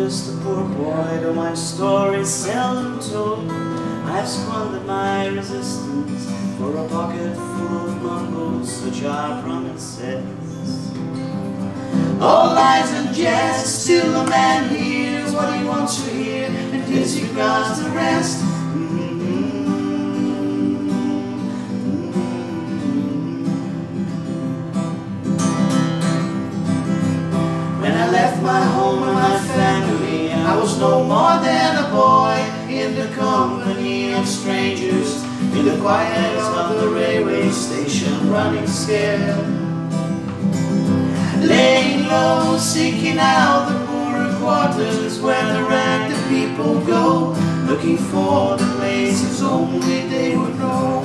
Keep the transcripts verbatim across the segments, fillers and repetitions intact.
just a poor boy, though my story's seldom told. I've squandered my resistance for a pocket full of mumbles, such are promises. All lies and jest, still the man hears what he wants to hear and disregards the rest. When I left my home and my family, I was no more than a boy in the company of strangers, in the quiet of the railway station, running scared, laying low, seeking out the poorer quarters where the ragged people go, looking for the places only they would know.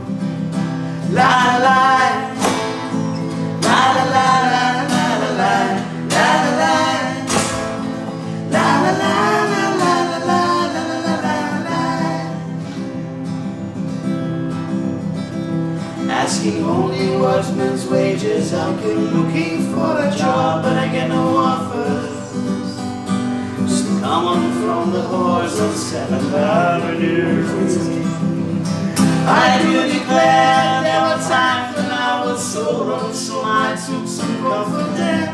La la la, la la la la la la. La la la, la la la la la la la la la. Asking only workman's wages, I've been looking for a job, but I get no offers. Just come on from the horse of Seventh Avenue. I do declare there were times when I was so wrong, so I took some comfort there.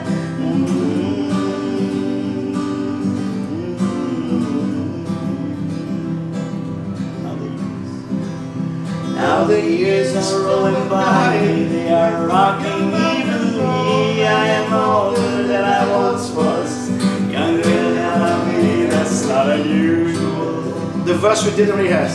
Now the years are rolling by, they are rocking evenly. I am older than I once was, younger than I'll be, that's not unusual. The verse we didn't rehearse.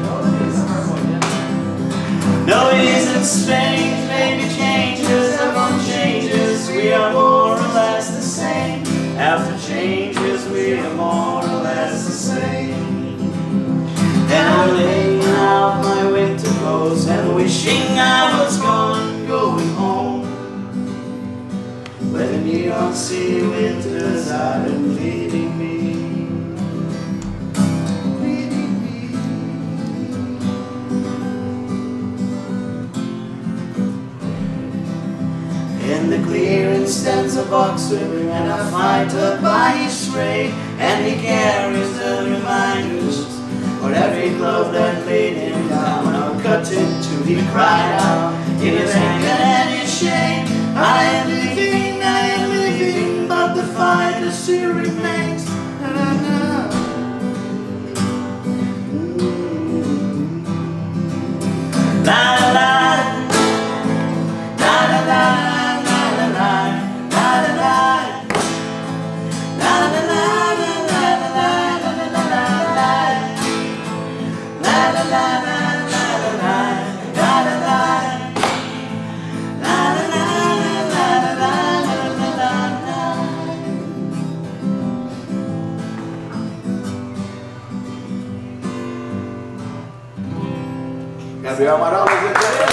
No, it isn't strange, maybe changes among changes, we are more or less the same. After changes, we are more or less the same. Then I'm laying out my winter clothes and wishing I was gone, going home, where the neon city winters aren't leading me. In the clearing stands a boxer and a fighter by his trade, and he carries the reminders for every glove that laid him down. I'll cut it till he cried out in his anger and his shame. I am living, I am living, but the fighter still remains. La la la, la la la. Gabriel Amaral.